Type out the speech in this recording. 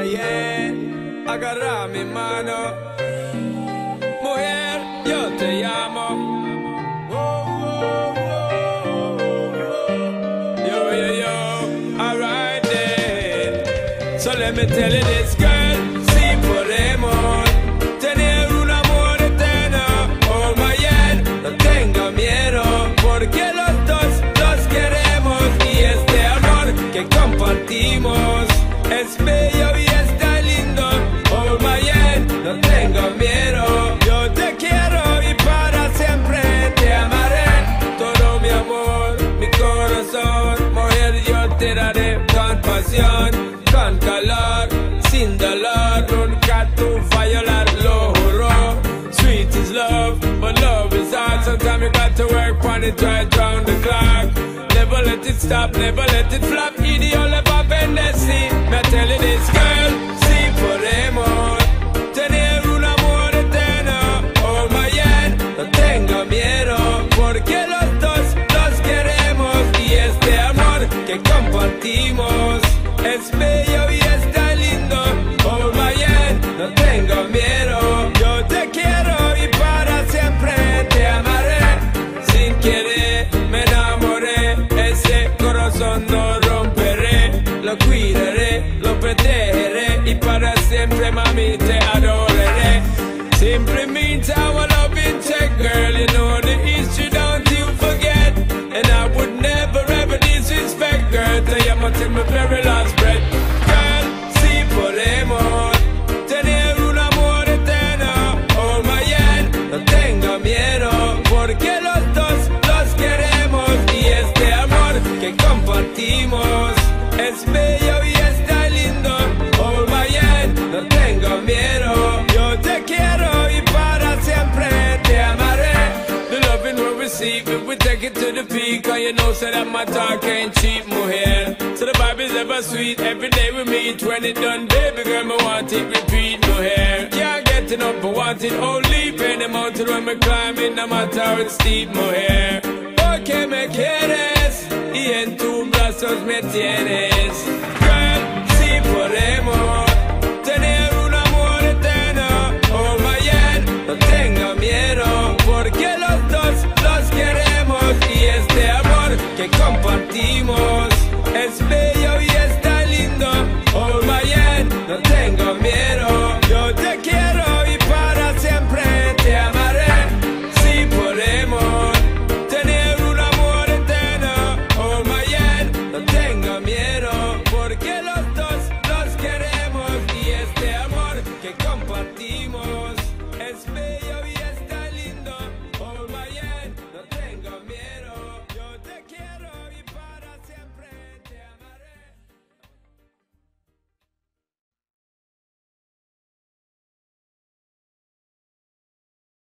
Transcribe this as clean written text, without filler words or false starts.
yeah. Agarra mi mano, mujer, yo te llamo. Yo, alright then. So let me tell you this, girl, si podemos tener un amor eterno, oh my yeah, no tenga miedo, porque los dos los queremos y este amor que compartimos es bello y está lindo, oh my yeah, no tenga miedo, yo te quiero y para siempre te amaré, todo mi amor, mi corazón, mujer, yo te daré con pasión, con calor, sin dolor, nunca tú violar, lo juro. Sweet is love, but love is hard. Sometimes you got to work on it right round the clock. Never let it stop, never let it flop. Idiot pa' bendecir. Me tell you this, girl, si podemos tener un amor eterno, oh my yeah, no tenga miedo, porque los dos los queremos y este amor que compartimos es bello y está lindo, oh my yeah, no tengo miedo, yo te quiero y para siempre te amaré, sin querer me enamoré, ese corazón no romperé, lo cuidaré, lo protegeré y para siempre mami te adoraré, simply means our loving check, girl, you know the history, don't you forget, and I would never ever disrespect, girl, till you must take my very last breath. Girl, si podemos tener un amor eterno, oh my yeah, no tenga miedo, porque los dos los queremos y este amor que compartimos es bello y está lindo, oh my yeah, no tengo miedo, yo te quiero y para siempre te amaré. The loving we'll receive if we take it to the peak, cause you know so that my talk ain't cheap, mujer. So the vibe is ever sweet, every day we meet, when it done, baby girl, me want it repeat, mujer. Can't get enough, but want it only, pay the mountain when me climbing, no matter how it's steep, mujer. Porque me quieres, y en tus brazos me tienes.